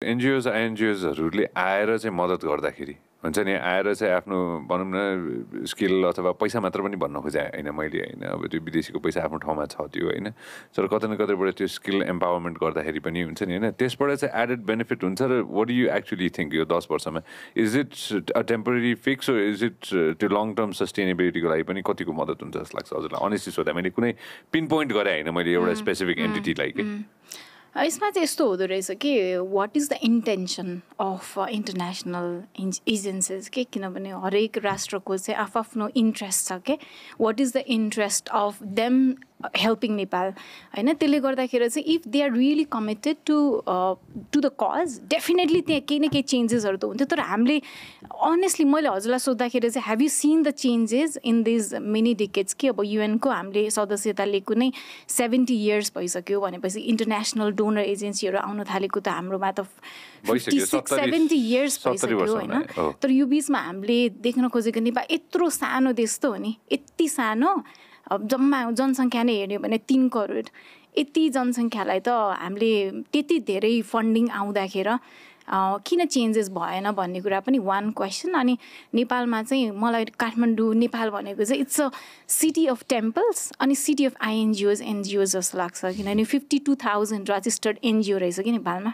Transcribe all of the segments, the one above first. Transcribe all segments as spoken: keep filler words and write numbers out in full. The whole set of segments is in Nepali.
एनजिओज आइएनजिओजहरूले आएर चाहिँ मद्दत गर्दाखेरि हुन्छ नि आएर चाहिँ आफ्नो भनौँ न स्किल अथवा पैसा मात्र पनि भन्न खोजेँ होइन मैले होइन अब त्यो विदेशीको पैसा आफ्नो ठाउँमा छ त्यो होइन तर कतै न कतैबाट त्यो स्किल एम्पावरमेन्ट गर्दाखेरि पनि हुन्छ नि होइन त्यसबाट चाहिँ एडेड बेनिफिट हुन्छ र what do you actually think यो दस वर्षमा is it a temporary fix or is it त्यो लङ टर्म सस्टेनेबिलिटीको लागि पनि कतिको मद्दत हुन्छ जस्तो लाग्छ हजुरलाई अनेस्टली सोध्दा मैले कुनै पिन पोइन्ट गरेँ होइन मैले एउटा स्पेसिफिक एन्टिटीलाई के यसमा चाहिँ यस्तो हुँदो रहेछ कि what is the intention of international agencies के किनभने हरेक राष्ट्रको चाहिँ आफ्नो इन्ट्रेस्ट छ के what is the interest of them helping Nepal होइन त्यसले गर्दाखेरि चाहिँ if they are really committed to to the cause definitely त्यहाँ केही न केही चेन्जेसहरू त हुन्थ्यो तर हामीले अनेस्टली मैले हजुरलाई सोद्धाखेरि चाहिँ have you seen the changes in these many decades कि अब युएनको हामीले सदस्यता लिएको नै सेभेन्टी इयर्स भइसक्यो भनेपछि इन्टरनेसनल डोनर एजेन्सीहरू आउन थालेको त हाम्रोमा त फिफ्टी सिक्स सेभेन्टी इयर्स भइसक्यो होइन तर यो बिचमा हामीले देख्न खोजेको नेपाल यत्रो सानो देश त हो नि यति सानो अब जम्मा जनसङ्ख्या नै हेर्यो भने तीन करोड यति जनसङ्ख्यालाई त हामीले त्यति धेरै फन्डिङ आउँदाखेरि किन चेन्जेस भएन भन्ने कुरा पनि वान क्वेसन अनि नेपालमा चाहिँ मलाई काठमाडौँ नेपाल भनेको चाहिँ it's a city of temples अनि सिटी अफ आइएनजिओज एनजिओज जस्तो लाग्छ किनभने fifty two thousand registered NGO रहेछ कि नेपालमा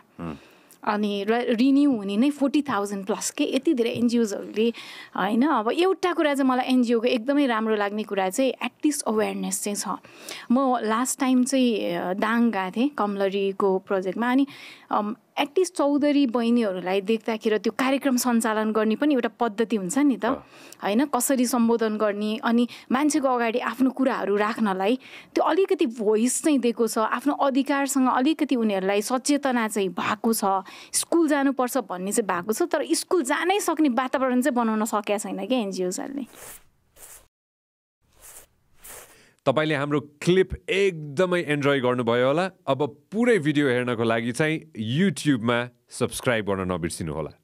अनि रिन्यू हुने नै फोर्टी थाउजन्ड प्लस के यति धेरै एनजिओजहरूले होइन अब एउटा कुरा चाहिँ मलाई एनजिओको एकदमै राम्रो लाग्ने कुरा चाहिँ एटलिस्ट अवेरनेस चाहिँ छ म लास्ट टाइम चाहिँ दाङ गएको थिएँ कमलरीको प्रोजेक्टमा अनि एटलिस्ट चौधरी बहिनीहरूलाई देख्दाखेरि त्यो कार्यक्रम सञ्चालन गर्ने पनि एउटा पद्धति हुन्छ नि त होइन कसरी सम्बोधन गर्ने अनि मान्छेको अगाडि आफ्नो कुराहरू राख्नलाई त्यो अलिकति भोइस चाहिँ दिएको छ आफ्नो अधिकारसँग अलिकति उनीहरूलाई सचेतना चाहिँ भएको छ स्कुल जानुपर्छ भन्ने चाहिँ भएको छ तर स्कुल जानै सक्ने वातावरण चाहिँ बनाउन सकेका छैन क्या एनजिओजहरूले तपाईले हाम्रो क्लिप एकदमै एन्जोय गर्नुभयो होला अब पुरै भिडियो हेर्नको लागि चाहिँ युट्युबमा सब्स्क्राइब गर्न नबिर्सिनु होला